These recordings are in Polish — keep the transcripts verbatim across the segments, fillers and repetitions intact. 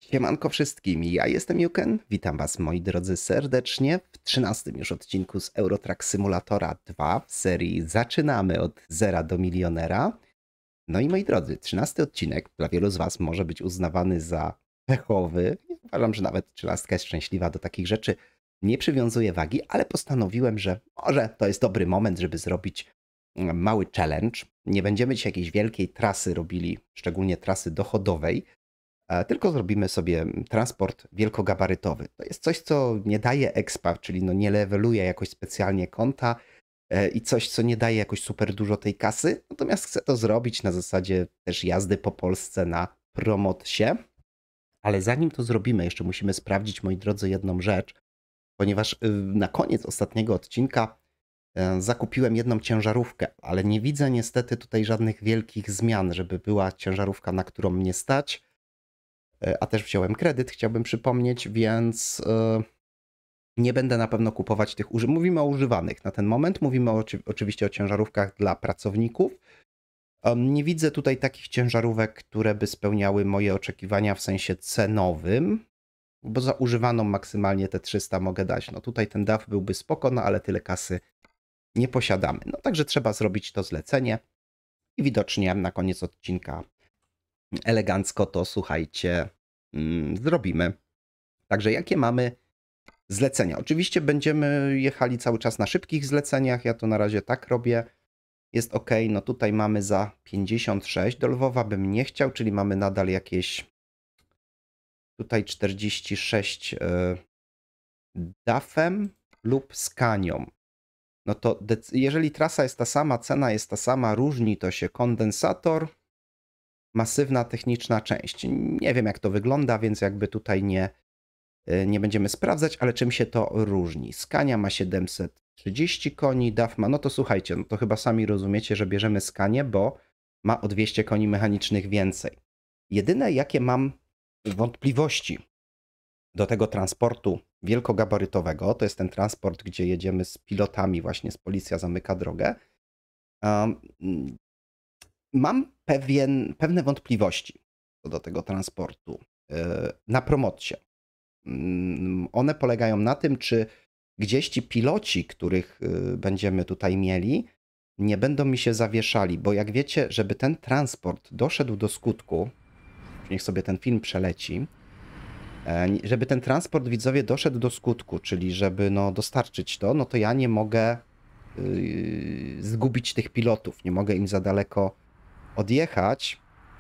Siemanko wszystkim, ja jestem Juken, witam was moi drodzy serdecznie w trzynastym już odcinku z Eurotrack Simulatora dwa w serii Zaczynamy od zera do milionera. No i moi drodzy, trzynasty odcinek dla wielu z was może być uznawany za pechowy. Uważam, że nawet trzynastka jest szczęśliwa do takich rzeczy, nie przywiązuję wagi, ale postanowiłem, że może to jest dobry moment, żeby zrobić mały challenge. Nie będziemy dzisiaj jakiejś wielkiej trasy robili, szczególnie trasy dochodowej, tylko zrobimy sobie transport wielkogabarytowy. To jest coś, co nie daje expa, czyli no nie leveluje jakoś specjalnie konta i coś, co nie daje jakoś super dużo tej kasy. Natomiast chcę to zrobić na zasadzie też jazdy po Polsce na promotsie. Ale zanim to zrobimy, jeszcze musimy sprawdzić, moi drodzy, jedną rzecz, ponieważ na koniec ostatniego odcinka zakupiłem jedną ciężarówkę, ale nie widzę niestety tutaj żadnych wielkich zmian, żeby była ciężarówka, na którą mnie stać. A też wziąłem kredyt, chciałbym przypomnieć, więc nie będę na pewno kupować tych używanych. Mówimy o używanych na ten moment, mówimy o, oczywiście o ciężarówkach dla pracowników. Nie widzę tutaj takich ciężarówek, które by spełniały moje oczekiwania w sensie cenowym, bo za używaną maksymalnie te trzysta mogę dać. No tutaj ten D A F byłby spoko, no ale tyle kasy nie posiadamy. No także trzeba zrobić to zlecenie i widocznie na koniec odcinka elegancko to, słuchajcie, mm, zrobimy. Także jakie mamy zlecenia? Oczywiście będziemy jechali cały czas na szybkich zleceniach, ja to na razie tak robię. Jest ok, no tutaj mamy za pięćdziesiąt sześć, do Lwowa bym nie chciał, czyli mamy nadal jakieś tutaj czterdzieści sześć D A F-em lub Scanią. No to jeżeli trasa jest ta sama, cena jest ta sama, różni to się kondensator, masywna techniczna część. Nie wiem jak to wygląda, więc jakby tutaj nie, nie będziemy sprawdzać, ale czym się to różni. Scania ma siedemset trzydzieści koni, D A F ma, no to słuchajcie, no to chyba sami rozumiecie, że bierzemy Scanię, bo ma o dwieście koni mechanicznych więcej. Jedyne jakie mam wątpliwości do tego transportu wielkogabarytowego, to jest ten transport, gdzie jedziemy z pilotami, właśnie z policja zamyka drogę. Um, Mam pewien, pewne wątpliwości co do tego transportu na promotcie. One polegają na tym, czy gdzieś ci piloci, których będziemy tutaj mieli, nie będą mi się zawieszali, bo jak wiecie, żeby ten transport doszedł do skutku, niech sobie ten film przeleci, żeby ten transport, widzowie, doszedł do skutku, czyli żeby no, dostarczyć to, no to ja nie mogę yy, zgubić tych pilotów, nie mogę im za daleko odjechać.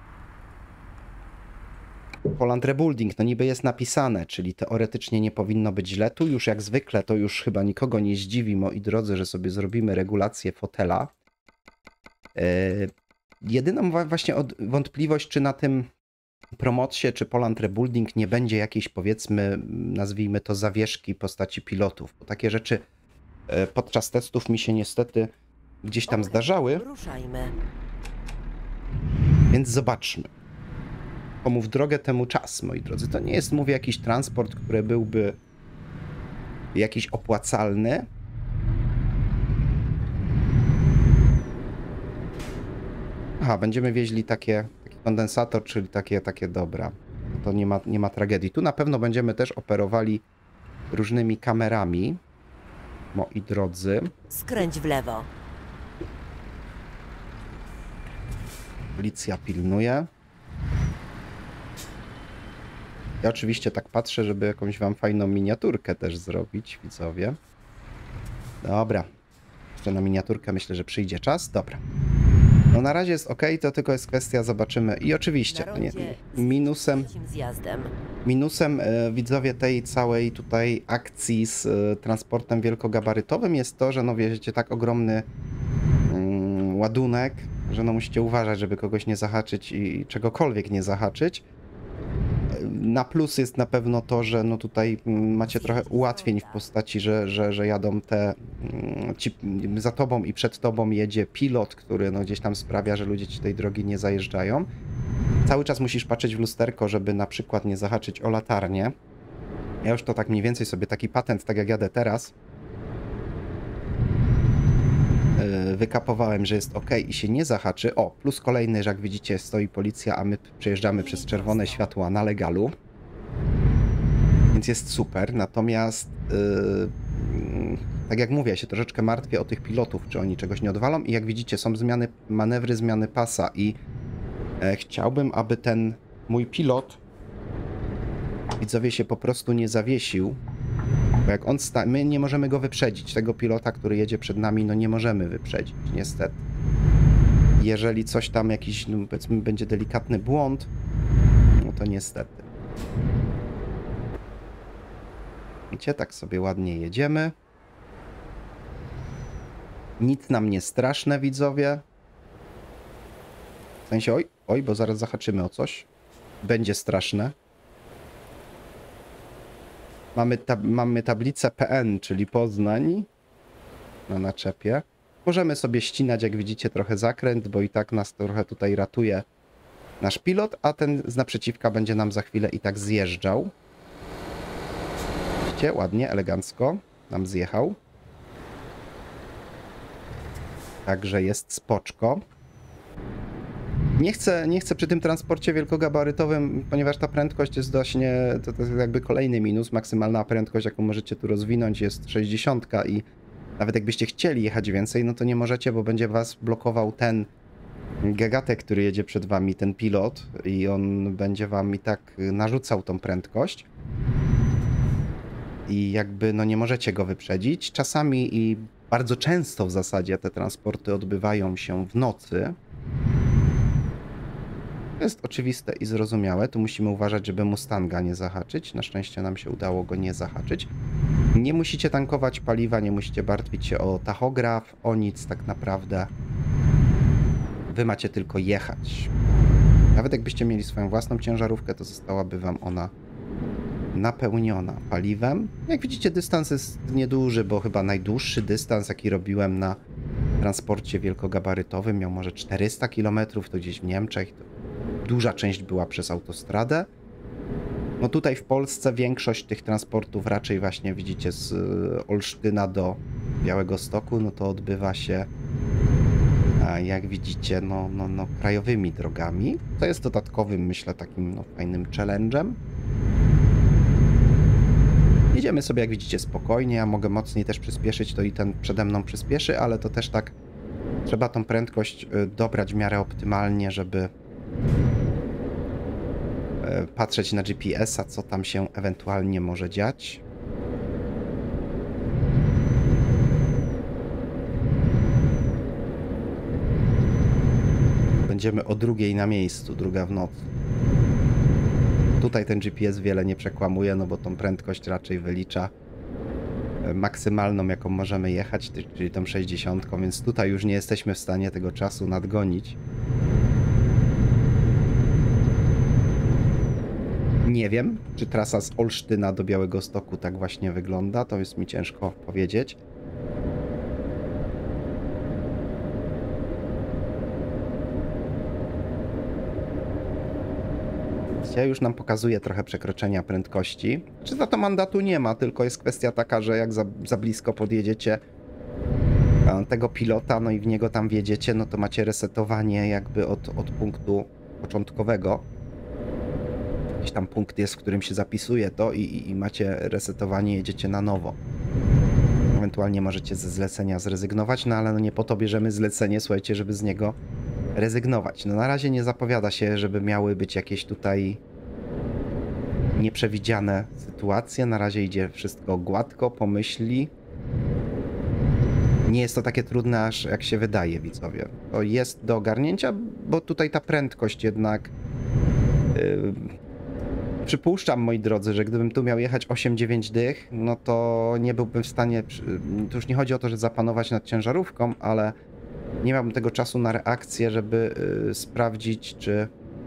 Poland Rebuilding, no niby jest napisane, czyli teoretycznie nie powinno być źle. Tu już jak zwykle to już chyba nikogo nie zdziwi, moi drodzy, że sobie zrobimy regulację fotela. Yy, jedyną właśnie wątpliwość, czy na tym promotsie, czy Poland Rebuilding nie będzie jakiejś, powiedzmy, nazwijmy to zawieszki w postaci pilotów, bo takie rzeczy yy, podczas testów mi się niestety gdzieś tam zdarzały. Ruszajmy. Więc zobaczmy. Komu w drogę, temu czas, moi drodzy. To nie jest, mówię, jakiś transport, który byłby jakiś opłacalny. Aha, będziemy wieźli takie, taki kondensator, czyli takie, takie dobra. To nie ma, nie ma tragedii. Tu na pewno będziemy też operowali różnymi kamerami, moi drodzy. Skręć w lewo. Policja pilnuje. Ja oczywiście tak patrzę, żeby jakąś wam fajną miniaturkę też zrobić, widzowie. Dobra. Jeszcze na miniaturkę myślę, że przyjdzie czas. Dobra. No na razie jest ok, to tylko jest kwestia, zobaczymy. I oczywiście, nie, minusem, minusem widzowie tej całej tutaj akcji z transportem wielkogabarytowym jest to, że no wiecie, tak ogromny mm, ładunek, że no musicie uważać, żeby kogoś nie zahaczyć i czegokolwiek nie zahaczyć. Na plus jest na pewno to, że no tutaj macie trochę ułatwień w postaci, że, że, że jadą te ci, za tobą i przed tobą jedzie pilot, który no gdzieś tam sprawia, że ludzie ci tej drogi nie zajeżdżają. Cały czas musisz patrzeć w lusterko, żeby na przykład nie zahaczyć o latarnię. Ja już to tak mniej więcej sobie taki patent, tak jak jadę teraz, wykapowałem, że jest ok i się nie zahaczy. O, plus kolejny, że jak widzicie stoi policja, a my przejeżdżamy przez czerwone światła na legalu. więc jest super. Natomiast yy, tak jak mówię, ja się troszeczkę martwię o tych pilotów, czy oni czegoś nie odwalą i jak widzicie, są zmiany, manewry zmiany pasa i e, chciałbym, aby ten mój pilot, widzowie, się po prostu nie zawiesił, bo jak on sta... my nie możemy go wyprzedzić, tego pilota, który jedzie przed nami, no nie możemy wyprzedzić, niestety. Jeżeli coś tam, jakiś, no powiedzmy, będzie delikatny błąd, no to niestety. Widzicie, tak sobie ładnie jedziemy. Nic nam nie straszne, widzowie. W sensie, oj, oj, bo zaraz zahaczymy o coś. Będzie straszne. Mamy, tab mamy tablicę P N, czyli Poznań na naczepie. Możemy sobie ścinać, jak widzicie, trochę zakręt, bo i tak nas trochę tutaj ratuje nasz pilot, a ten z naprzeciwka będzie nam za chwilę i tak zjeżdżał. Widzicie, ładnie, elegancko nam zjechał. Także jest spoczko. Nie chcę, nie chcę przy tym transporcie wielkogabarytowym, ponieważ ta prędkość jest właśnie, to, to jest jakby kolejny minus. Maksymalna prędkość, jaką możecie tu rozwinąć, jest sześćdziesiąt i nawet jakbyście chcieli jechać więcej, no to nie możecie, bo będzie was blokował ten gagatek, który jedzie przed wami, ten pilot, i on będzie wam i tak narzucał tą prędkość. I jakby no nie możecie go wyprzedzić. Czasami i bardzo często w zasadzie te transporty odbywają się w nocy. To jest oczywiste i zrozumiałe. Tu musimy uważać, żeby Mustanga nie zahaczyć. Na szczęście nam się udało go nie zahaczyć. Nie musicie tankować paliwa, nie musicie martwić się o tachograf, o nic tak naprawdę. Wy macie tylko jechać. Nawet jakbyście mieli swoją własną ciężarówkę, to zostałaby wam ona napełniona paliwem. Jak widzicie, dystans jest nieduży, bo chyba najdłuższy dystans, jaki robiłem na transporcie wielkogabarytowym, miał może czterysta kilometrów, to gdzieś w Niemczech. To duża część była przez autostradę. No tutaj w Polsce większość tych transportów raczej właśnie widzicie z Olsztyna do Białegostoku, no to odbywa się, jak widzicie, no, no, no krajowymi drogami. To jest dodatkowym, myślę, takim no, fajnym challenge'em. Jedziemy sobie, jak widzicie, spokojnie. Ja mogę mocniej też przyspieszyć, to i ten przede mną przyspieszy, ale to też tak trzeba tą prędkość dobrać w miarę optymalnie, żeby patrzeć na G P S-a, co tam się ewentualnie może dziać. Będziemy o drugiej na miejscu, druga w nocy. Tutaj ten G P S wiele nie przekłamuje, no bo tą prędkość raczej wylicza maksymalną, jaką możemy jechać, czyli tą sześćdziesiątką, więc tutaj już nie jesteśmy w stanie tego czasu nadgonić. Nie wiem, czy trasa z Olsztyna do Białegostoku tak właśnie wygląda, to jest mi ciężko powiedzieć. Już nam pokazuje trochę przekroczenia prędkości. Czy za to mandatu nie ma, tylko jest kwestia taka, że jak za, za blisko podjedziecie tego pilota, no i w niego tam wjedziecie, no to macie resetowanie jakby od, od punktu początkowego. Jakiś tam punkt jest, w którym się zapisuje to i, i macie resetowanie, jedziecie na nowo. Ewentualnie możecie ze zlecenia zrezygnować, no ale no nie po to bierzemy zlecenie, słuchajcie, żeby z niego rezygnować. No na razie nie zapowiada się, żeby miały być jakieś tutaj nieprzewidziane sytuacje. Na razie idzie wszystko gładko, po myśli. Nie jest to takie trudne, aż jak się wydaje, widzowie. To jest do ogarnięcia, bo tutaj ta prędkość jednak... Yy, przypuszczam, moi drodzy, że gdybym tu miał jechać osiem dziewięć dych, no to nie byłbym w stanie... Tu już nie chodzi o to, że zapanować nad ciężarówką, ale nie miałbym tego czasu na reakcję, żeby yy, sprawdzić, czy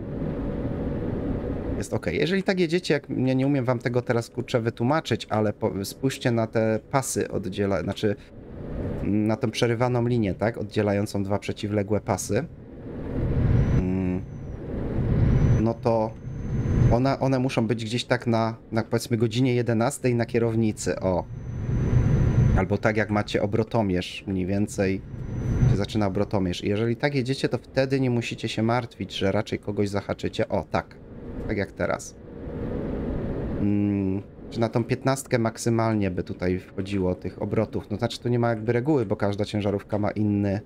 jest ok. Jeżeli tak jedziecie, jak ja nie umiem wam tego teraz kurczę wytłumaczyć, ale po, spójrzcie na te pasy oddziela, znaczy na tą przerywaną linię, tak, oddzielającą dwa przeciwległe pasy. Mm, no to ona, one muszą być gdzieś tak na, na powiedzmy godzinie jedenastej na kierownicy, o. Albo tak jak macie obrotomierz, mniej więcej się zaczyna obrotomierz. I jeżeli tak jedziecie, to wtedy nie musicie się martwić, że raczej kogoś zahaczycie. O, tak. Tak jak teraz. Hmm. Czy na tą piętnastkę maksymalnie by tutaj wchodziło tych obrotów. No znaczy tu nie ma jakby reguły, bo każda ciężarówka ma inny...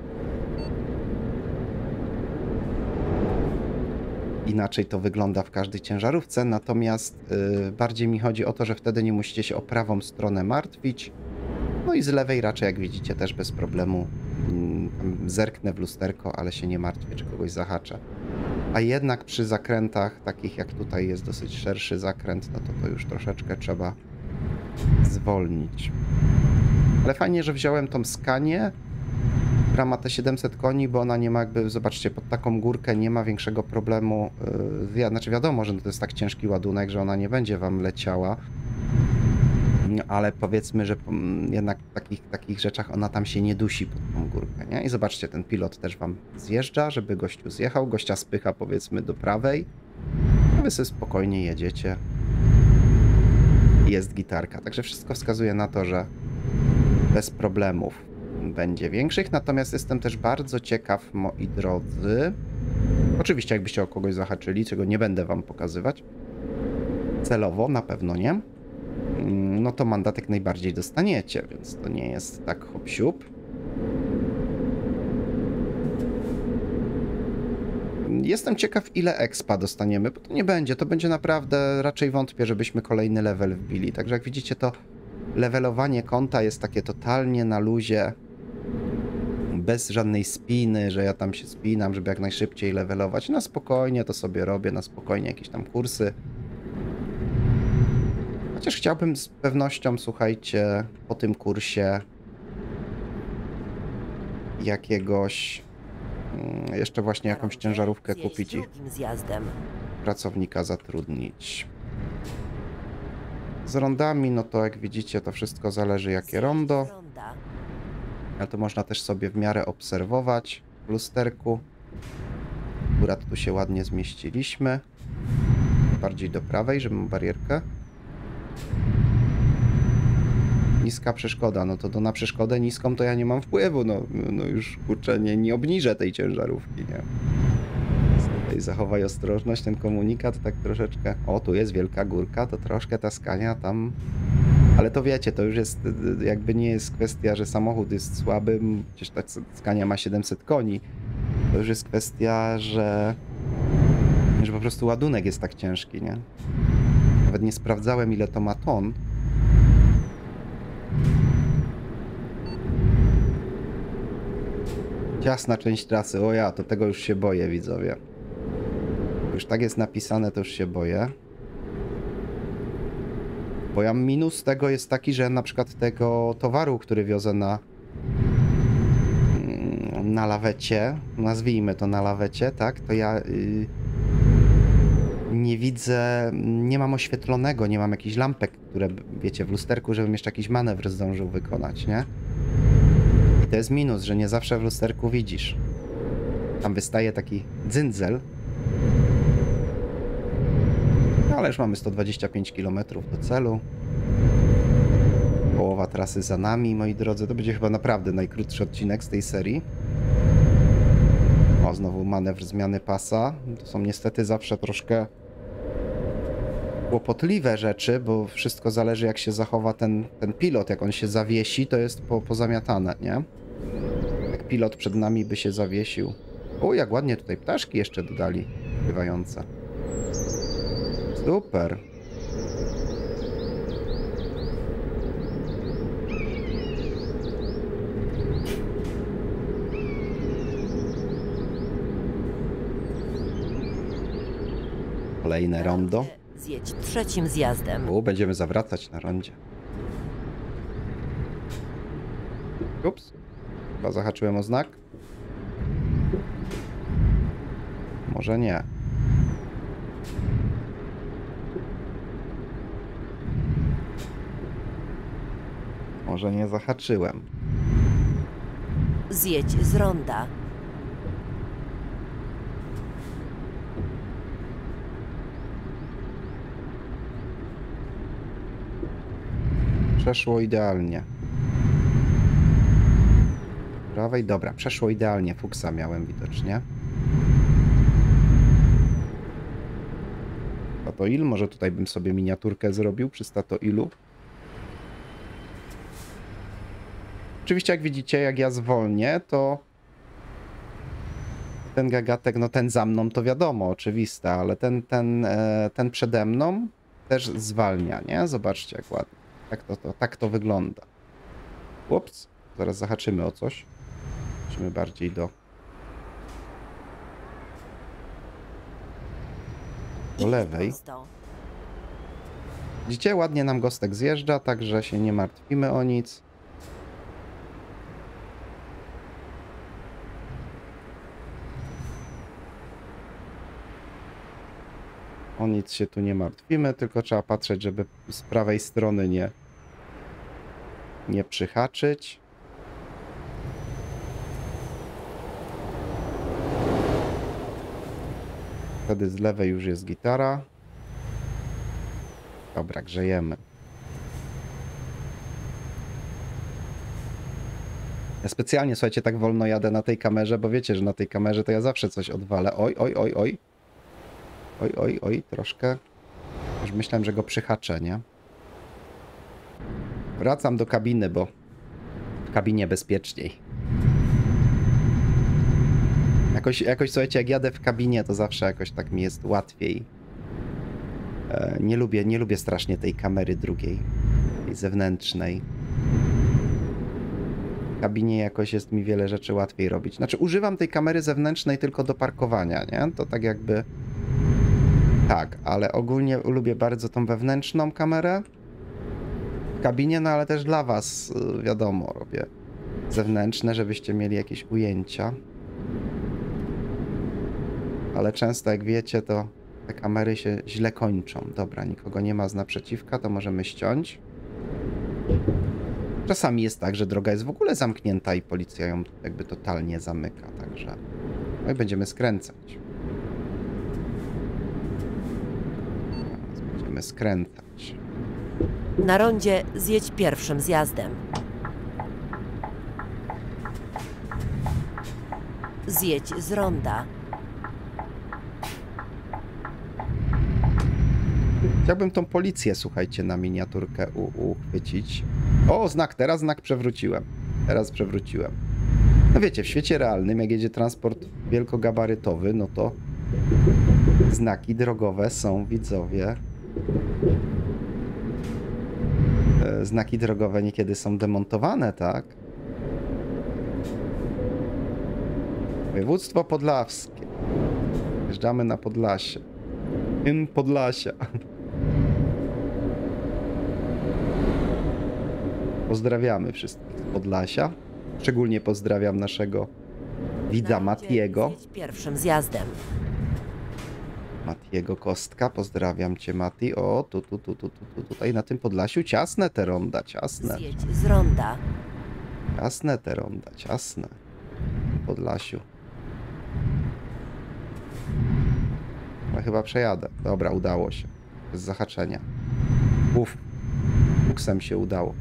Inaczej to wygląda w każdej ciężarówce, natomiast yy, bardziej mi chodzi o to, że wtedy nie musicie się o prawą stronę martwić. No i z lewej raczej, jak widzicie, też bez problemu. Yy, zerknę w lusterko, ale się nie martwię, czy kogoś zahaczę. A jednak przy zakrętach, takich jak tutaj jest dosyć szerszy zakręt, no to to już troszeczkę trzeba zwolnić. Ale fajnie, że wziąłem tą Scanię, która ma te siedemset koni, bo ona nie ma jakby, zobaczcie, pod taką górkę nie ma większego problemu. Yy, znaczy wiadomo, że to jest tak ciężki ładunek, że ona nie będzie wam leciała. Ale powiedzmy, że jednak w takich, takich rzeczach ona tam się nie dusi pod tą górkę, nie? I zobaczcie, ten pilot też wam zjeżdża, żeby gościu zjechał. Gościa spycha, powiedzmy, do prawej. A wy sobie spokojnie jedziecie. Jest gitarka. Także wszystko wskazuje na to, że bez problemów będzie większych. Natomiast jestem też bardzo ciekaw, moi drodzy. Oczywiście, jakbyście o kogoś zahaczyli, czego nie będę wam pokazywać. Celowo, na pewno nie. No to mandatek najbardziej dostaniecie, więc to nie jest tak hop-siup. Jestem ciekaw, ile expa dostaniemy, bo to nie będzie, to będzie naprawdę, raczej wątpię, żebyśmy kolejny level wbili. Także jak widzicie, to levelowanie konta jest takie totalnie na luzie, bez żadnej spiny, że ja tam się spinam, żeby jak najszybciej levelować. Na spokojnie to sobie robię, na spokojnie jakieś tam kursy. Chociaż chciałbym z pewnością, słuchajcie, po tym kursie jakiegoś, jeszcze właśnie jakąś ciężarówkę kupić i pracownika zatrudnić. Z rondami, no to jak widzicie, to wszystko zależy jakie rondo. Ale to można też sobie w miarę obserwować w lusterku. Akurat tu się ładnie zmieściliśmy. Bardziej do prawej, żeby mam barierkę. Niska przeszkoda, no to, to na przeszkodę niską to ja nie mam wpływu, no, no już kurczę, nie, nie obniżę tej ciężarówki, nie? Tutaj zachowaj ostrożność, ten komunikat tak troszeczkę, o tu jest wielka górka, to troszkę ta Scania tam, ale to wiecie, to już jest, jakby nie jest kwestia, że samochód jest słaby, przecież ta Scania ma siedemset koni, to już jest kwestia, że, że po prostu ładunek jest tak ciężki, nie? Nawet nie sprawdzałem, ile to ma ton. Ciasna część trasy. O ja, to tego już się boję, widzowie. Już tak jest napisane, to już się boję. Bo ja minus tego jest taki, że na przykład tego towaru, który wiozę na na lawecie, nazwijmy to na lawecie, tak, to ja yy, nie widzę, nie mam oświetlonego, nie mam jakichś lampek, które, wiecie, w lusterku, żebym jeszcze jakiś manewr zdążył wykonać, nie? I to jest minus, że nie zawsze w lusterku widzisz. Tam wystaje taki dzyndzel. No, ale już mamy sto dwadzieścia pięć kilometrów do celu. Połowa trasy za nami, moi drodzy. To będzie chyba naprawdę najkrótszy odcinek z tej serii. O, znowu manewr zmiany pasa. To są niestety zawsze troszkę kłopotliwe rzeczy, bo wszystko zależy, jak się zachowa ten, ten pilot. Jak on się zawiesi, to jest po, pozamiatane, nie? Jak pilot przed nami by się zawiesił. O, jak ładnie tutaj ptaszki jeszcze dodali, śpiewające. Super. Kolejne rondo. Zjedź trzecim zjazdem. U, będziemy zawracać na rondzie. Ups. Chyba zahaczyłem o znak. Może nie. Może nie zahaczyłem. Zjedź z ronda. Przeszło idealnie. Prawej, dobra, przeszło idealnie. Fuksa miałem widocznie. To Statoil. Może tutaj bym sobie miniaturkę zrobił przy Statoilu. Oczywiście jak widzicie, jak ja zwolnię, to ten gagatek, no ten za mną to wiadomo, oczywiste, ale ten, ten, ten przede mną też zwalnia, nie? Zobaczcie jak ładnie. Tak to, to, tak to wygląda. Ups, zaraz zahaczymy o coś. Idźmy bardziej do... do lewej. Widzicie, ładnie nam Gostek zjeżdża, także się nie martwimy o nic. O nic się tu nie martwimy, tylko trzeba patrzeć, żeby z prawej strony nie, nie przyhaczyć. Wtedy z lewej już jest gitara. Dobra, grzejemy. Ja specjalnie, słuchajcie, tak wolno jadę na tej kamerze, bo wiecie, że na tej kamerze to ja zawsze coś odwalę. Oj, oj, oj, oj. Oj, oj, oj, troszkę. Już myślałem, że go przyhaczę, nie? Wracam do kabiny, bo w kabinie bezpieczniej. Jakoś, jakoś, słuchajcie, jak jadę w kabinie, to zawsze jakoś tak mi jest łatwiej. E, nie lubię, nie lubię strasznie tej kamery drugiej, tej zewnętrznej. W kabinie jakoś jest mi wiele rzeczy łatwiej robić. Znaczy, używam tej kamery zewnętrznej tylko do parkowania, nie? To tak jakby... Tak, ale ogólnie lubię bardzo tą wewnętrzną kamerę w kabinie, no ale też dla was, wiadomo, robię zewnętrzne, żebyście mieli jakieś ujęcia. Ale często, jak wiecie, to te kamery się źle kończą. Dobra, nikogo nie ma z naprzeciwka, to możemy ściąć. Czasami jest tak, że droga jest w ogóle zamknięta i policja ją jakby totalnie zamyka, także no i będziemy skręcać. Teraz będziemy skręcać. Na rondzie zjedź pierwszym zjazdem. Zjedź z ronda. Chciałbym tą policję, słuchajcie, na miniaturkę u uchwycić. O, znak, teraz znak przewróciłem. Teraz przewróciłem. No wiecie, w świecie realnym, jak jedzie transport wielkogabarytowy, no to znaki drogowe są, widzowie. E, znaki drogowe niekiedy są demontowane, tak? Województwo podlaskie. Wjeżdżamy na Podlasie. In Podlasia. Pozdrawiamy wszystkich z Podlasia. Szczególnie pozdrawiam naszego widza Matiego. Pierwszym zjazdem. Matiego Kostka. Pozdrawiam cię, Mati. O, tu, tu, tu, tu, tu, tu, tutaj na tym Podlasiu ciasne te ronda, ciasne. Zjedź z ronda. Ciasne te ronda, ciasne. Podlasiu. No chyba przejadę. Dobra, udało się. Bez zahaczenia. Uf. Fuksem się udało.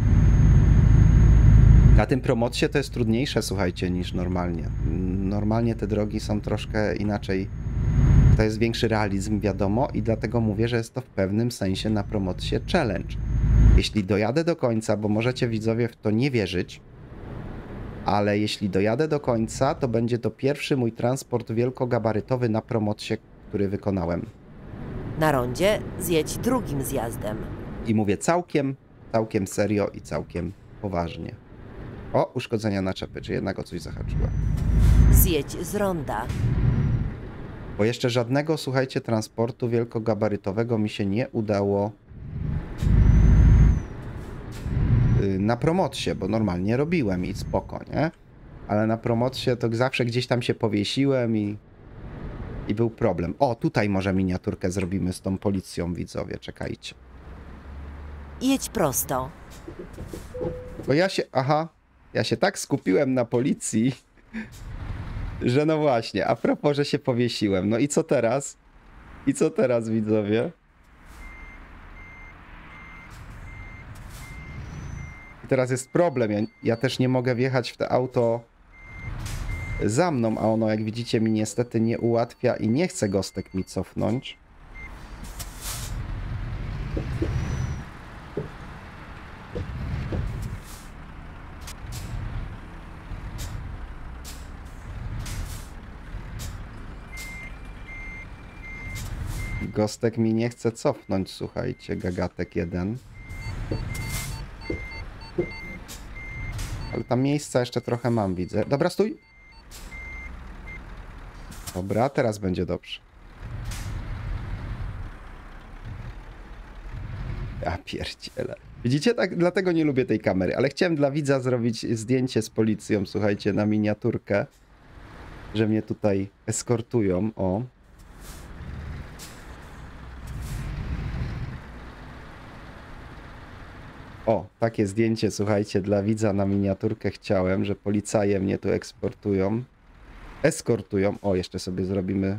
Na tym promocie to jest trudniejsze, słuchajcie, niż normalnie. Normalnie te drogi są troszkę inaczej. To jest większy realizm, wiadomo, i dlatego mówię, że jest to w pewnym sensie na promocie challenge. Jeśli dojadę do końca, bo możecie widzowie w to nie wierzyć, ale jeśli dojadę do końca, to będzie to pierwszy mój transport wielkogabarytowy na promocie, który wykonałem. Na rondzie zjedź drugim zjazdem. I mówię całkiem, całkiem serio i całkiem poważnie. O, uszkodzenia naczepy, czy jednak o coś zahaczyłem. Zjedź z ronda. Bo jeszcze żadnego, słuchajcie, transportu wielkogabarytowego mi się nie udało na promocie, bo normalnie robiłem i spoko, nie? Ale na promocie to zawsze gdzieś tam się powiesiłem i, i był problem. O, tutaj może miniaturkę zrobimy z tą policją, widzowie, czekajcie. Jedź prosto. Bo ja się, aha, ja się tak skupiłem na policji, że no właśnie, a propos, że się powiesiłem. No i co teraz? I co teraz, widzowie? I teraz jest problem. Ja, ja też nie mogę wjechać w to auto za mną, a ono, jak widzicie, mi niestety nie ułatwia i nie chce Gostek mi cofnąć. Gostek mi nie chce cofnąć, słuchajcie, gagatek jeden. Ale tam miejsca jeszcze trochę mam, widzę. Dobra, stój! Dobra, teraz będzie dobrze. Ja pierdzielę. Widzicie, tak, dlatego nie lubię tej kamery, ale chciałem dla widza zrobić zdjęcie z policją, słuchajcie, na miniaturkę, że mnie tutaj eskortują, o. O, takie zdjęcie, słuchajcie, dla widza na miniaturkę chciałem, że policaje mnie tu eksportują. Eskortują. O, jeszcze sobie zrobimy...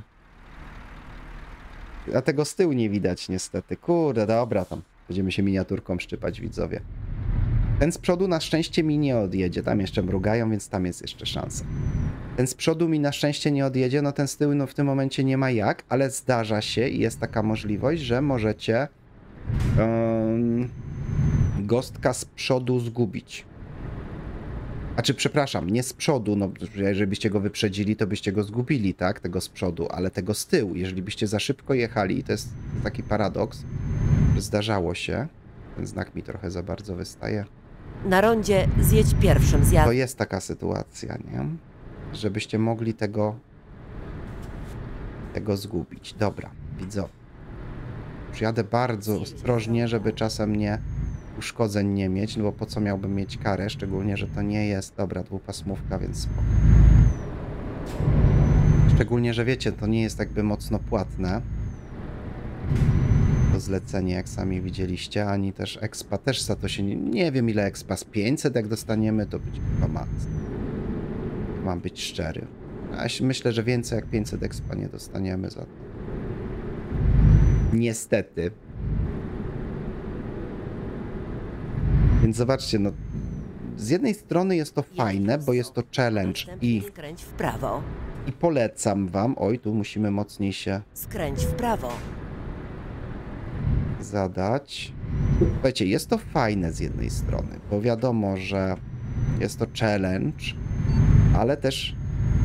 A tego z tyłu nie widać niestety. Kurde, dobra, tam będziemy się miniaturką szczypać, widzowie. Ten z przodu na szczęście mi nie odjedzie. Tam jeszcze mrugają, więc tam jest jeszcze szansa. Ten z przodu mi na szczęście nie odjedzie, no ten z tyłu no w tym momencie nie ma jak, ale zdarza się i jest taka możliwość, że możecie um, Ghostka z przodu zgubić. A czy przepraszam, nie z przodu, no jeżeli byście go wyprzedzili, to byście go zgubili, tak? Tego z przodu, ale tego z tyłu. Jeżeli byście za szybko jechali, to jest taki paradoks, że zdarzało się. Ten znak mi trochę za bardzo wystaje. Na rondzie zjedź pierwszym To zjazdem. jest taka sytuacja, nie? Żebyście mogli tego tego zgubić. Dobra, widzowie. Przyjadę bardzo ostrożnie, żeby czasem nie uszkodzeń nie mieć, no bo po co miałbym mieć karę, szczególnie, że to nie jest, dobra, dwupasmówka, więc spoko. Szczególnie, że wiecie, to nie jest jakby mocno płatne to zlecenie, jak sami widzieliście, ani też expa też za to się nie, nie wiem ile expa, z pięćset jak dostaniemy, to być chyba max. Mam być szczery. A myślę, że więcej jak pięćset expa nie dostaniemy za to. Niestety. Więc zobaczcie, no z jednej strony jest to fajne, bo jest to challenge i, Skręć w prawo. i polecam wam, oj tu musimy mocniej się Skręć w prawo. zadać. Słuchajcie, jest to fajne z jednej strony, bo wiadomo, że jest to challenge, ale też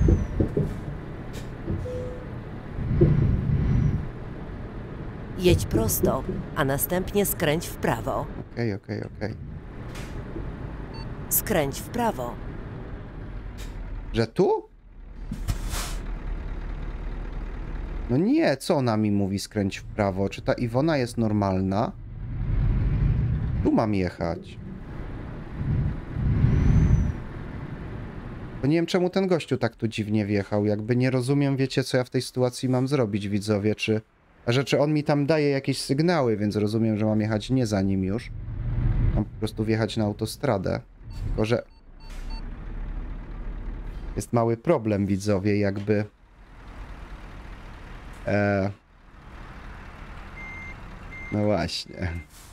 Jedź prosto, a następnie skręć w prawo. okej, okej, okej. Skręć w prawo. Że tu? No nie, co ona mi mówi skręć w prawo? Czy ta Iwona jest normalna? Tu mam jechać. Bo nie wiem, czemu ten gościu tak tu dziwnie wjechał. Jakby nie rozumiem, wiecie, co ja w tej sytuacji mam zrobić, widzowie, czy... A że czy on mi tam daje jakieś sygnały, więc rozumiem, że mam jechać nie za nim już. Mam po prostu wjechać na autostradę. Tylko, że... Jest mały problem, widzowie, jakby... E... No właśnie.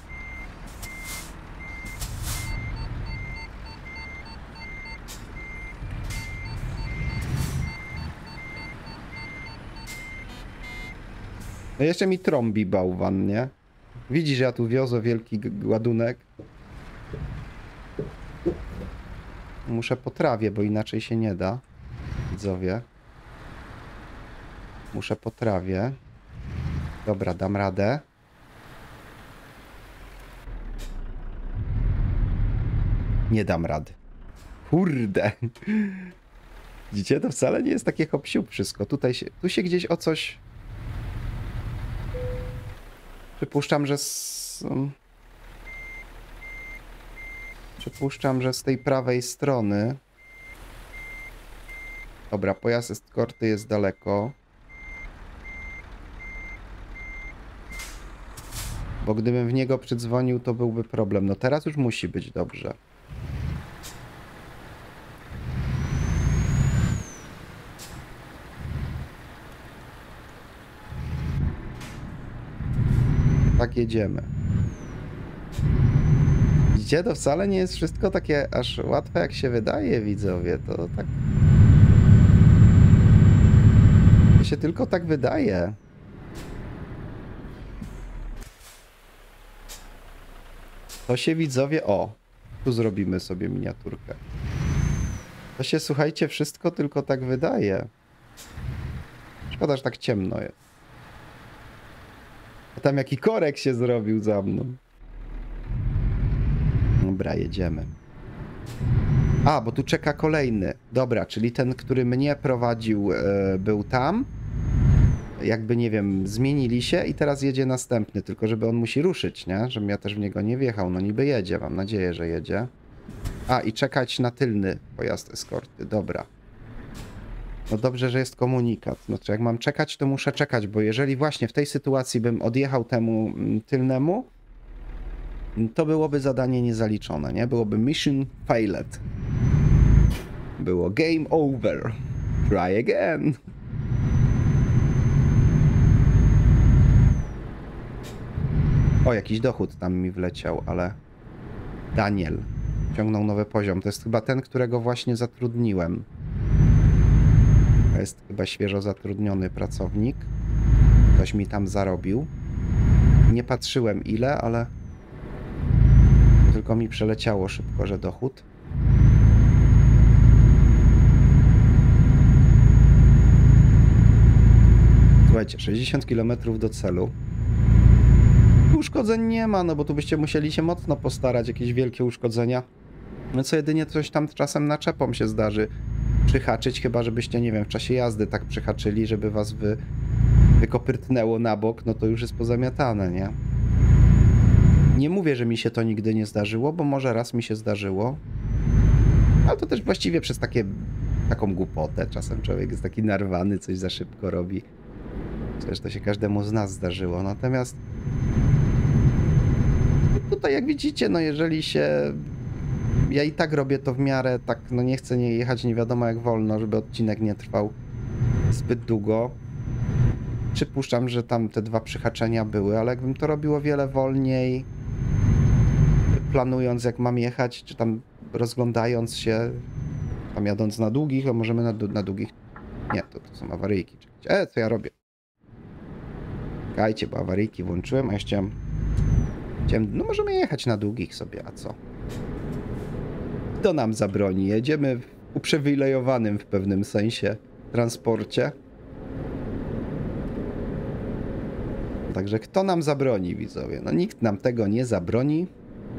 No jeszcze mi trąbi bałwan, nie? Widzi, że ja tu wiozę wielki ładunek. Muszę po trawie, bo inaczej się nie da. Widzowie. Muszę po trawie. Dobra, dam radę. Nie dam rady. Kurde. Widzicie, to wcale nie jest takie hop-siup wszystko. Tutaj się, tu się gdzieś o coś... Przypuszczam, że z... Przypuszczam, że z tej prawej strony... Dobra, pojazd eskorty jest daleko. Bo gdybym w niego przydzwonił, to byłby problem. No teraz już musi być dobrze. Tak jedziemy. Widzicie, to wcale nie jest wszystko takie aż łatwe, jak się wydaje, widzowie. To tak... To się tylko tak wydaje. To się, widzowie... O! Tu zrobimy sobie miniaturkę. To się, słuchajcie, wszystko tylko tak wydaje. Szkoda, że tak ciemno jest. A tam jaki korek się zrobił za mną. Dobra, jedziemy. A, bo tu czeka kolejny. Dobra, czyli ten, który mnie prowadził, yy, był tam. Jakby, nie wiem, zmienili się i teraz jedzie następny, tylko żeby on musi ruszyć, nie? Żebym ja też w niego nie wjechał. No niby jedzie, mam nadzieję, że jedzie. A, i czekać na tylny pojazd eskorty, dobra. No dobrze, że jest komunikat. No to jak mam czekać, to muszę czekać, bo jeżeli właśnie w tej sytuacji bym odjechał temu tylnemu, to byłoby zadanie niezaliczone, nie? Byłoby mission failed. Było game over. Try again. O, jakiś dochód tam mi wleciał, ale... Daniel ciągnął nowy poziom. To jest chyba ten, którego właśnie zatrudniłem. To jest chyba świeżo zatrudniony pracownik. Ktoś mi tam zarobił. Nie patrzyłem ile, ale... Tylko mi przeleciało szybko, że dochód. Słuchajcie, sześćdziesiąt kilometrów do celu. Uszkodzeń nie ma, no bo tu byście musieli się mocno postarać, jakieś wielkie uszkodzenia. No co jedynie coś tam czasem naczepą się zdarzy przyhaczyć, chyba żebyście, nie wiem, w czasie jazdy tak przyhaczyli, żeby was wy, wykopyrtnęło na bok, no to już jest pozamiatane, nie? Nie mówię, że mi się to nigdy nie zdarzyło, bo może raz mi się zdarzyło. Ale to też właściwie przez takie, taką głupotę. Czasem człowiek jest taki narwany, coś za szybko robi. Przecież to się każdemu z nas zdarzyło. Natomiast tutaj jak widzicie, no jeżeli się... Ja i tak robię to w miarę tak, no nie chcę nie jechać nie wiadomo jak wolno, żeby odcinek nie trwał zbyt długo. Przypuszczam, że tam te dwa przyhaczenia były, ale jakbym to robił o wiele wolniej, planując jak mam jechać, czy tam rozglądając się, tam jadąc na długich, a możemy na, na długich... Nie, to, to są awaryjki. Czekajcie. E, co ja robię? Czekajcie, bo awaryjki włączyłem, a ja chciałem... chciałem... No możemy jechać na długich sobie, a co? Kto nam zabroni? Jedziemy w uprzywilejowanym w pewnym sensie transporcie. Także kto nam zabroni, widzowie? No nikt nam tego nie zabroni.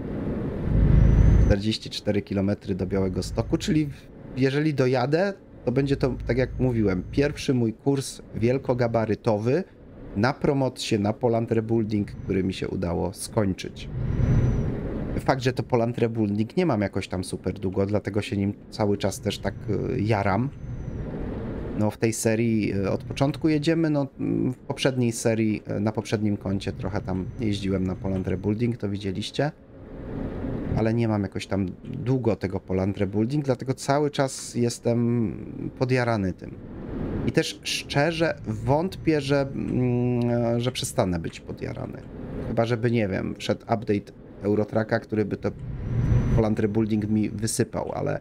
czterdzieści cztery kilometry do Białegostoku, czyli jeżeli dojadę, to będzie to, tak jak mówiłem, pierwszy mój kurs wielkogabarytowy na promocję, na Poland Rebuilding, który mi się udało skończyć. Fakt, że to Poland Rebuilding nie mam jakoś tam super długo, dlatego się nim cały czas też tak jaram. No w tej serii od początku jedziemy, no w poprzedniej serii, na poprzednim koncie trochę tam jeździłem na Poland Rebuilding, to widzieliście. Ale nie mam jakoś tam długo tego Poland Rebuilding, dlatego cały czas jestem podjarany tym. I też szczerze wątpię, że, mm, że przestanę być podjarany. Chyba, żeby, nie wiem, wszedł update Eurotracka, który by to Poland Rebuilding mi wysypał, ale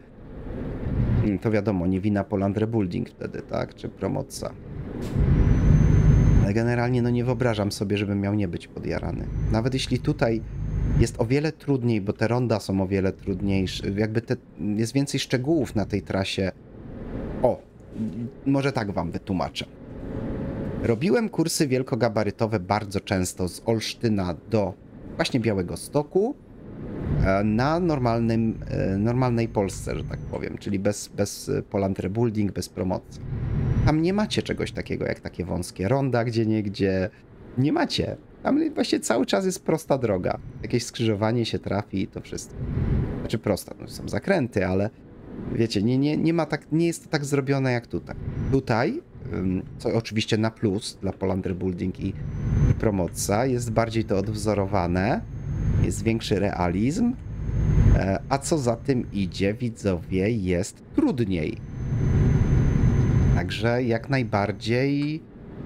to wiadomo, nie wina Poland Rebuilding wtedy, tak? Czy promocja. Ale generalnie no nie wyobrażam sobie, żebym miał nie być podjarany. Nawet jeśli tutaj jest o wiele trudniej, bo te ronda są o wiele trudniejsze, jakby te, jest więcej szczegółów na tej trasie. O, może tak wam wytłumaczę. Robiłem kursy wielkogabarytowe bardzo często z Olsztyna do właśnie Białegostoku na normalnym, normalnej Polsce, że tak powiem, czyli bez, bez Poland Rebuilding, bez promocji. Tam nie macie czegoś takiego jak takie wąskie ronda gdzieniegdzie. Nie macie. Tam właśnie cały czas jest prosta droga. Jakieś skrzyżowanie się trafi i to wszystko. Znaczy prosta, no są zakręty, ale wiecie, nie, nie, nie ma tak, nie jest to tak zrobione jak tutaj. Tutaj, co oczywiście na plus dla Poland Rebuilding i, i promocja, jest bardziej to odwzorowane, jest większy realizm, a co za tym idzie, widzowie, jest trudniej. Także jak najbardziej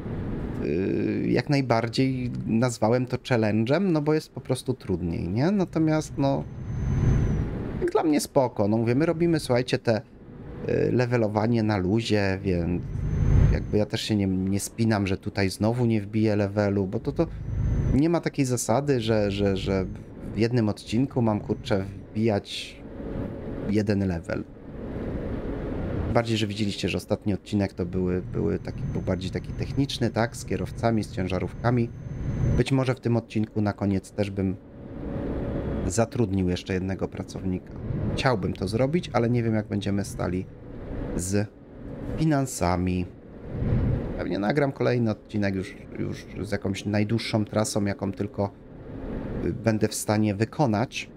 jak najbardziej nazwałem to challenge'em, no bo jest po prostu trudniej, nie? Natomiast no jak dla mnie spoko, no mówię, my robimy, słuchajcie, te levelowanie na luzie, więc jakby ja też się nie, nie spinam, że tutaj znowu nie wbiję levelu, bo to to nie ma takiej zasady, że, że, że w jednym odcinku mam, kurczę, wbijać jeden level. Bardziej, że widzieliście, że ostatni odcinek to były, były taki, był bardziej taki techniczny, tak, z kierowcami, z ciężarówkami. Być może w tym odcinku na koniec też bym zatrudnił jeszcze jednego pracownika. Chciałbym to zrobić, ale nie wiem, jak będziemy stali z finansami. Pewnie nagram kolejny odcinek już, już z jakąś najdłuższą trasą, jaką tylko będę w stanie wykonać.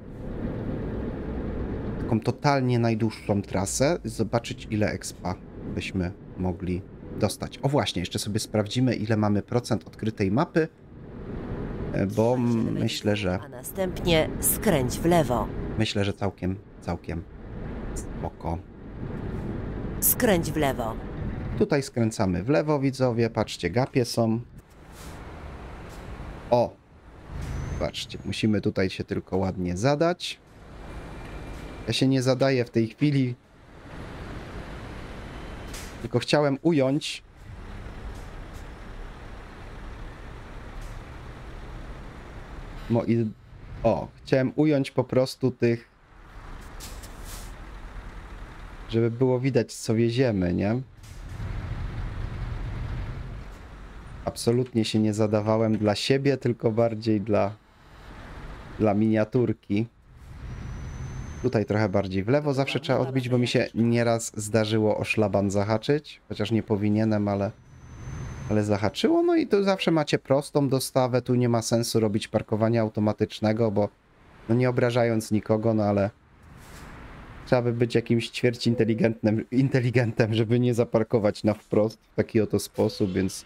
Taką totalnie najdłuższą trasę. Zobaczyć, ile expa byśmy mogli dostać. O właśnie, jeszcze sobie sprawdzimy, ile mamy procent odkrytej mapy, bo myślę, że... A następnie skręć w lewo. Myślę, że całkiem, całkiem spoko. Skręć w lewo. Tutaj skręcamy w lewo, widzowie. Patrzcie, gapie są. O! Patrzcie, musimy tutaj się tylko ładnie zadać. Ja się nie zadaję w tej chwili. Tylko chciałem ująć. No i... O, chciałem ująć po prostu tych... Żeby było widać, co wieziemy, nie? Absolutnie się nie zadawałem dla siebie, tylko bardziej dla, dla miniaturki. Tutaj trochę bardziej w lewo zawsze trzeba odbić, bo mi się nieraz zdarzyło o szlaban zahaczyć. Chociaż nie powinienem, ale, ale zahaczyło. No i tu zawsze macie prostą dostawę. Tu nie ma sensu robić parkowania automatycznego, bo no nie obrażając nikogo, no ale trzeba by być jakimś ćwierć inteligentnym, inteligentem, żeby nie zaparkować na wprost w taki oto sposób, więc...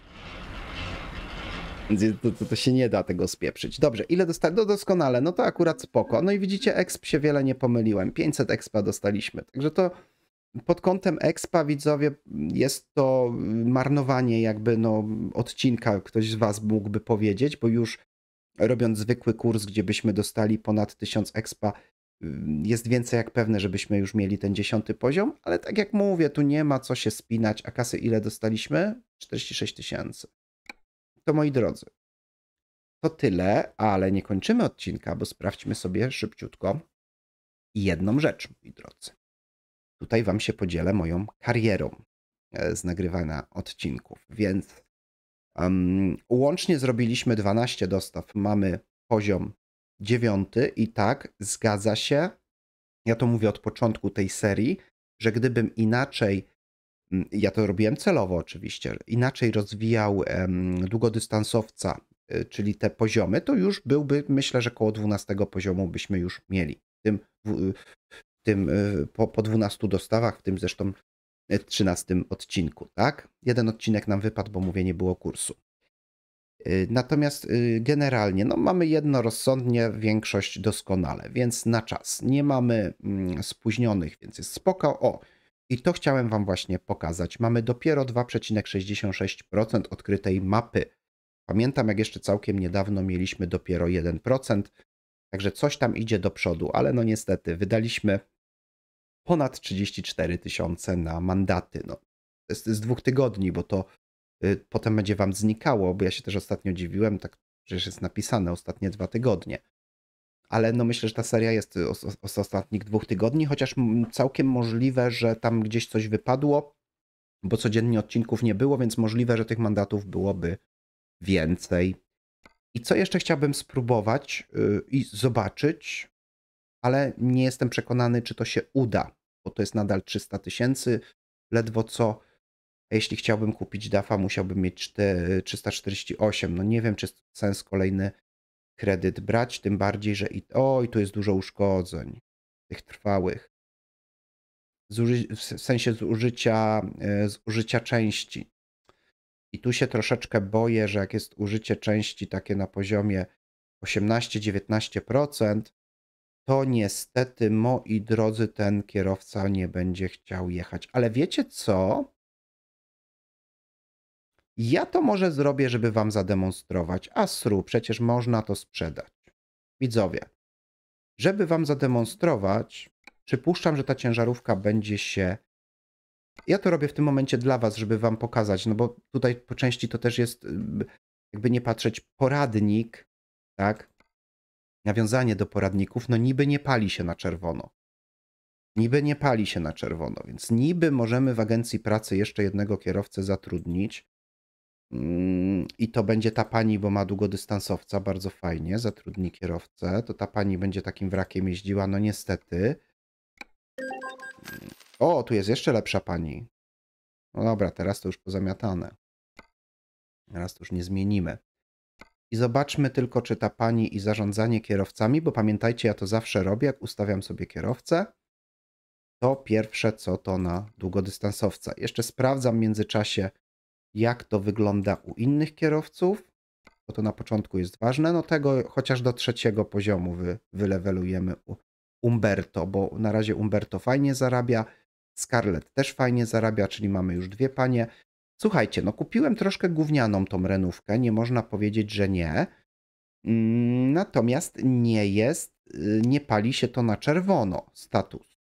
Więc to, to, to się nie da tego spieprzyć. Dobrze, ile dostałem? No doskonale, no to akurat spoko. No i widzicie, exp się wiele nie pomyliłem. pięćset expa dostaliśmy. Także to pod kątem expa, widzowie, jest to marnowanie jakby no odcinka, ktoś z was mógłby powiedzieć, bo już robiąc zwykły kurs, gdzie byśmy dostali ponad tysiąc expa, jest więcej jak pewne, żebyśmy już mieli ten dziesiąty poziom, ale tak jak mówię, tu nie ma co się spinać. A kasy ile dostaliśmy? czterdzieści sześć tysięcy. To moi drodzy, to tyle, ale nie kończymy odcinka, bo sprawdźmy sobie szybciutko jedną rzecz, moi drodzy. Tutaj wam się podzielę moją karierą z nagrywania odcinków, więc um, łącznie zrobiliśmy dwanaście dostaw, mamy poziom dziewiąty i tak, zgadza się, ja to mówię od początku tej serii, że gdybym inaczej, ja to robiłem celowo oczywiście, inaczej rozwijał um, długodystansowca, y, czyli te poziomy, to już byłby, myślę, że koło dwunastego poziomu byśmy już mieli. W tym, w, w tym y, po, po dwunastu dostawach, w tym zresztą trzynastym odcinku, tak? Jeden odcinek nam wypadł, bo mówię, nie było kursu. Y, natomiast y, generalnie, no mamy jedno rozsądnie, większość doskonale, więc na czas. Nie mamy mm, spóźnionych, więc jest spoko. O! I to chciałem wam właśnie pokazać. Mamy dopiero dwa przecinek sześćdziesiąt sześć procent odkrytej mapy. Pamiętam, jak jeszcze całkiem niedawno mieliśmy dopiero jeden procent. Także coś tam idzie do przodu, ale no niestety wydaliśmy ponad trzydzieści cztery tysiące na mandaty. No, to jest z dwóch tygodni, bo to y, potem będzie wam znikało, bo ja się też ostatnio dziwiłem, tak przecież jest napisane ostatnie dwa tygodnie. Ale no myślę, że ta seria jest z ostatnich dwóch tygodni, chociaż całkiem możliwe, że tam gdzieś coś wypadło, bo codziennie odcinków nie było, więc możliwe, że tych mandatów byłoby więcej. I co jeszcze chciałbym spróbować yy, i zobaczyć, ale nie jestem przekonany, czy to się uda, bo to jest nadal trzysta tysięcy, ledwo co. A jeśli chciałbym kupić dafa, musiałbym mieć trzysta czterdzieści osiem. No nie wiem, czy jest sens kolejny kredyt brać, tym bardziej, że i oj, tu jest dużo uszkodzeń, tych trwałych. Zuży, w sensie zużycia, zużycia części. I tu się troszeczkę boję, że jak jest użycie części takie na poziomie osiemnaście do dziewiętnastu procent, to niestety, moi drodzy, ten kierowca nie będzie chciał jechać. Ale wiecie co? Ja to może zrobię, żeby wam zademonstrować. Asru, przecież można to sprzedać. Widzowie, żeby wam zademonstrować, przypuszczam, że ta ciężarówka będzie się... Ja to robię w tym momencie dla was, żeby wam pokazać, no bo tutaj po części to też jest, jakby nie patrzeć, poradnik, tak? Nawiązanie do poradników, no niby nie pali się na czerwono. Niby nie pali się na czerwono, więc niby możemy w agencji pracy jeszcze jednego kierowcę zatrudnić, Mm, I to będzie ta pani, bo ma długodystansowca, bardzo fajnie, zatrudni kierowcę. To ta pani będzie takim wrakiem jeździła, no niestety. O, tu jest jeszcze lepsza pani. No dobra, teraz to już pozamiatane. Teraz to już nie zmienimy. I zobaczmy tylko, czy ta pani i zarządzanie kierowcami, bo pamiętajcie, ja to zawsze robię, jak ustawiam sobie kierowcę, to pierwsze co to na długodystansowca. Jeszcze sprawdzam w międzyczasie, jak to wygląda u innych kierowców, bo to na początku jest ważne. No tego chociaż do trzeciego poziomu wy, wylewelujemy u Umberto, bo na razie Umberto fajnie zarabia, Scarlett też fajnie zarabia, czyli mamy już dwie panie. Słuchajcie, no kupiłem troszkę gównianą tą renówkę, nie można powiedzieć, że nie. Natomiast nie jest, nie pali się to na czerwono, status.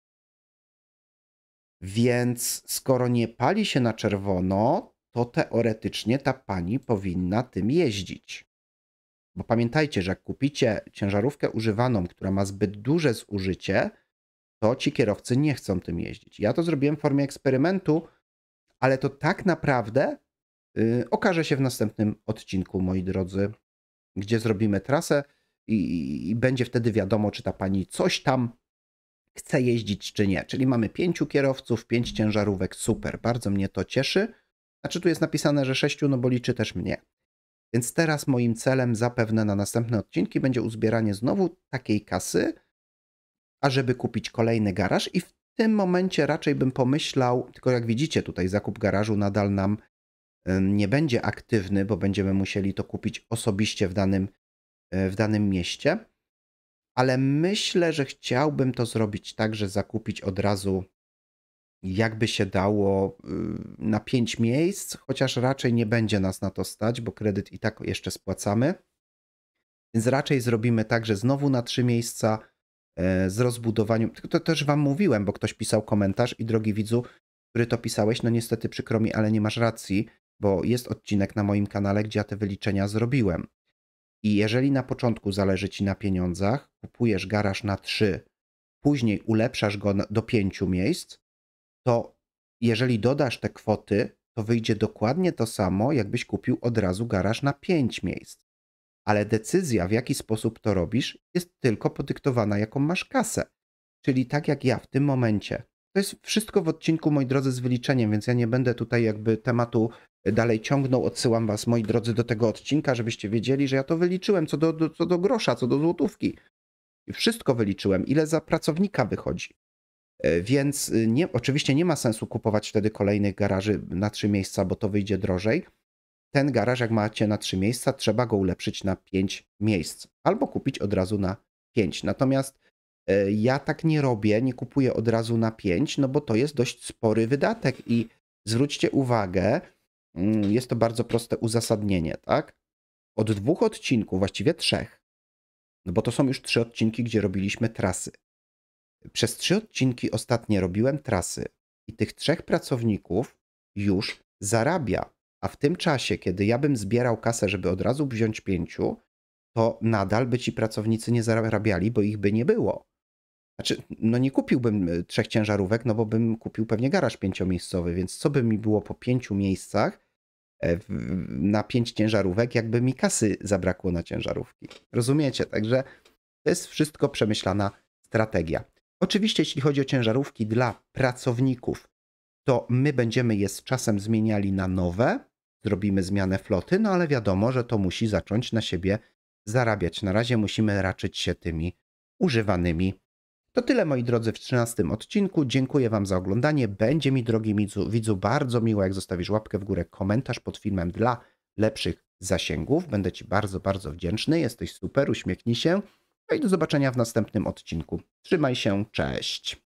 Więc skoro nie pali się na czerwono, to teoretycznie ta pani powinna tym jeździć. Bo pamiętajcie, że jak kupicie ciężarówkę używaną, która ma zbyt duże zużycie, to ci kierowcy nie chcą tym jeździć. Ja to zrobiłem w formie eksperymentu, ale to tak naprawdę yy, okaże się w następnym odcinku, moi drodzy, gdzie zrobimy trasę i, i będzie wtedy wiadomo, czy ta pani coś tam chce jeździć, czy nie. Czyli mamy pięciu kierowców, pięć ciężarówek, super, bardzo mnie to cieszy. Znaczy tu jest napisane, że sześciu, no bo liczy też mnie. Więc teraz moim celem zapewne na następne odcinki będzie uzbieranie znowu takiej kasy, ażeby kupić kolejny garaż i w tym momencie raczej bym pomyślał, tylko jak widzicie tutaj zakup garażu nadal nam nie będzie aktywny, bo będziemy musieli to kupić osobiście w danym, w danym mieście, ale myślę, że chciałbym to zrobić tak, że zakupić od razu jakby się dało na pięć miejsc, chociaż raczej nie będzie nas na to stać, bo kredyt i tak jeszcze spłacamy. Więc raczej zrobimy tak, że znowu na trzy miejsca z rozbudowaniem. To też wam mówiłem, bo ktoś pisał komentarz i drogi widzu, który to pisałeś, no niestety przykro mi, ale nie masz racji, bo jest odcinek na moim kanale, gdzie ja te wyliczenia zrobiłem. I jeżeli na początku zależy ci na pieniądzach, kupujesz garaż na trzy, później ulepszasz go do pięciu miejsc, to jeżeli dodasz te kwoty, to wyjdzie dokładnie to samo, jakbyś kupił od razu garaż na pięć miejsc. Ale decyzja, w jaki sposób to robisz, jest tylko podyktowana, jaką masz kasę. Czyli tak jak ja w tym momencie. To jest wszystko w odcinku, moi drodzy, z wyliczeniem, więc ja nie będę tutaj jakby tematu dalej ciągnął. Odsyłam was, moi drodzy, do tego odcinka, żebyście wiedzieli, że ja to wyliczyłem co do, do, co do grosza, co do złotówki. I wszystko wyliczyłem, ile za pracownika wychodzi. Więc nie, oczywiście nie ma sensu kupować wtedy kolejnych garaży na trzy miejsca, bo to wyjdzie drożej. Ten garaż, jak macie na trzy miejsca, trzeba go ulepszyć na pięć miejsc. Albo kupić od razu na pięć. Natomiast ja tak nie robię, nie kupuję od razu na pięć, no bo to jest dość spory wydatek. I zwróćcie uwagę, jest to bardzo proste uzasadnienie, tak? Od dwóch odcinków, właściwie trzech, no bo to są już trzy odcinki, gdzie robiliśmy trasy. Przez trzy odcinki ostatnie robiłem trasy i tych trzech pracowników już zarabia. A w tym czasie, kiedy ja bym zbierał kasę, żeby od razu wziąć pięciu, to nadal by ci pracownicy nie zarabiali, bo ich by nie było. Znaczy, no nie kupiłbym trzech ciężarówek, no bo bym kupił pewnie garaż pięciomiejscowy, więc co by mi było po pięciu miejscach na pięć ciężarówek, jakby mi kasy zabrakło na ciężarówki. Rozumiecie? Także to jest wszystko przemyślana strategia. Oczywiście, jeśli chodzi o ciężarówki dla pracowników, to my będziemy je z czasem zmieniali na nowe, zrobimy zmianę floty, no ale wiadomo, że to musi zacząć na siebie zarabiać. Na razie musimy raczyć się tymi używanymi. To tyle, moi drodzy, w trzynastym odcinku. Dziękuję wam za oglądanie. Będzie mi, drogi widzu, widzu, bardzo miło, jak zostawisz łapkę w górę, komentarz pod filmem dla lepszych zasięgów. Będę ci bardzo, bardzo wdzięczny. Jesteś super, uśmiechnij się. No i do zobaczenia w następnym odcinku. Trzymaj się, cześć.